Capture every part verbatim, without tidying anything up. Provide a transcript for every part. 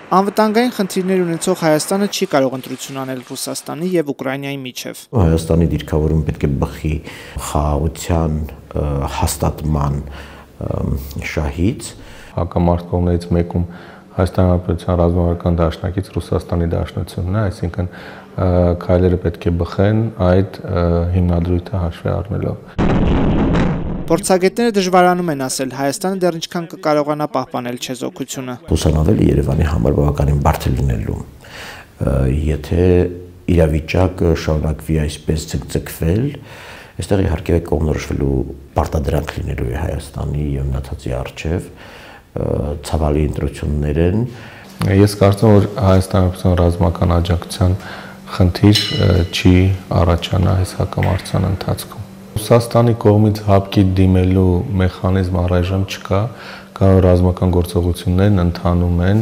Անվտանգային խնդիրներ ունեցող Հայաստանը չի կարող ընտրություն անել Ռուսաստանի եւ Ուկրաինայի միջև։ Հայաստանի դիրքավորումը պետք է բխի խաղաղության հաստատման շահից։ Հակամարտողներից մեկում Հայաստանի Հանրապետության ռազմավարական դաշնակից Ռուսաստանի դաշնությունն է, այսինքն քայլերը պետք է բխեն այդ հիմնադրույթը հաշվի առնելով։ Փորձագետները դժվարանում են ասել, Հայաստանը դեռ ինչքան կկարողանա պահպանել չեզոքությունը։ Հուսանավելը Երևանի համար բավականին բարդ է լինելու, եթե իրավիճակը շարունակվի այսպես ցկցկվել, այստեղ իհարկե կողմնորոշվելու պարտադրանք լինելու է Հայաստանի եւ մնացածի առջև ցավալի ընտրություններ են։ Ես կարծում եմ, որ Հայաստանի Հանրապետության ռազմական աջակցության խնդիր չի առաջանա այս հակամարտության ընթացքում։ Ռուսաստանի կողմից հապկի դիմելու մեխանիզմ առայժմ չկա, կարող ռազմական գործողություններն ընթանում են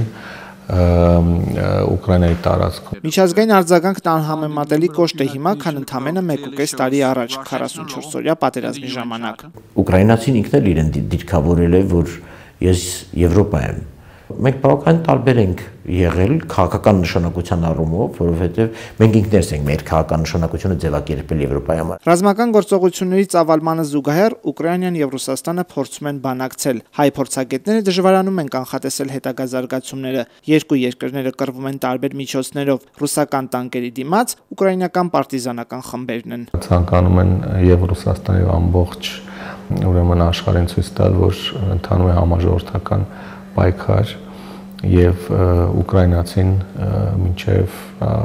Ուկրաինայի տարածքում։ Միջազգային արձագանքն անհամեմատելի կոշտ է հիմա, քան ընդամենը մեկ ու կես տարի առաջ քառասունչորս օրյա պատերազմի ժամանակ։ Ուկրաինացին ինքն էլ իրեն դիրքավորել է, որ ես Եվրոպա եմ։ Մենք բավական տարբեր ենք եղել քաղաքական նշանակության առումով, որովհետև մենք ինքներս ենք մեր քաղաքական նշանակությունը ձևակերպել Եվրոպայի համար։ Ռազմական գործողությունների ծավալմանը զուգահեռ Ուկրաինան եւ Ռուսաստանը փորձում են բանակցել։ Հայ փորձագետները դժվարանում են կանխատեսել հետագա զարգացումները։ Երկու երկրները կռվում են տարբեր միջոցներով։ Ռուսական տանկերի դիմաց ուկրաինական պարտիզանական խմբերն են։ Ցանկանում են եւ Ռուսաստանը եւ ամբողջ ուրեմն աշխարհին ցույց տալ, որ ընթանում է համաժողովրդական պայքար եւ ուկրաինացին մինչեւ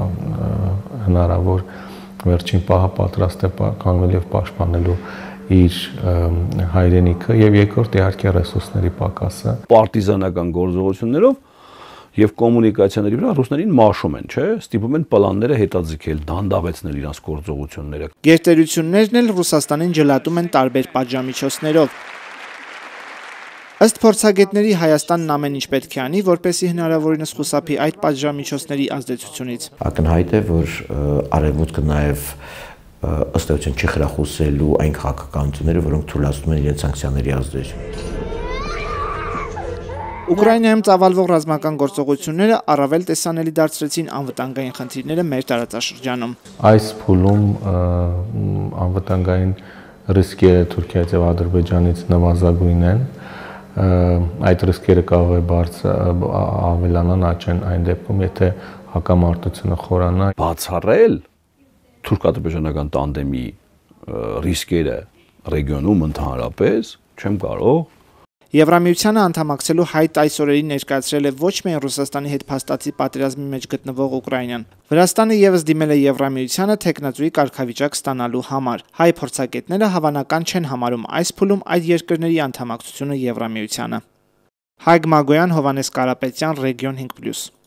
հնարավոր վերջին պահը պատրաստ է կանգնել եւ պաշտպանելու իր հայրենիքը եւ երկրորդ իհարկե ռեսուրսների պակասը։ Պարտիզանական գործողություններով եւ կոմունիկացիաների վրա ռուսներին մաշում են, չէ՞, ստիպում են պլանները հետաձգել, դանդաղեցնել իրենց գործողությունները։ Գերտերություններն էլ Ռուսաստանին ջլատում են տարբեր պատժամիջոցներով։ Ըստ փորձագետների Հայաստանն ամեն ինչ պետք է անի, որպեսզի հնարավորինս խուսափի այդ պատժամիջոցների ազդեցությունից։ Ակնհայտ է, որ արևմուտքը նաև ըստ էության չի խրախուսելու այն քաղաքականությունները, որոնք թույլատնում են իրենց սանկցիաների ազդեցություն։ Ուկրաինայում ծավալվող ռազմական գործողությունները առավել տեսանելի դարձրեցին անվտանգային խնդիրները մեր տարածաշրջանում։ Այս փուլում անվտանգային ռիսկերը Թուրքիայից եւ Ադրբեջանից նվազագույն են։ Այդ ռիսկերը կարող է բարձր ավելանան աճեն այն դեպքում, եթե հակամարտությունը խորանա։ Բացառել թուրք-ադրբեջանական տանդեմի ռիսկերը ռեգիոնում ընդհանրապես չեմ կարող։ Եվրամիությանը անդամակցելու հայտ այս օրերին ներկայացրել է ոչ միայն Ռուսաստանի հետ փաստացի պատերազմի մեջ գտնվող Ուկրաինան։ Վրաստանը եւս դիմել է Եվրամիությանը թեկնածուի կարգավիճակ ստանալու համար։ Հայ փորձագետները հավանական չեն համարում այս փուլում այդ երկրների անդամակցությունը Եվրամիությանը։ Հայկ Մագոյան, Հովանես Կարապետյան, Ռեգիոն հինգ պլյուս։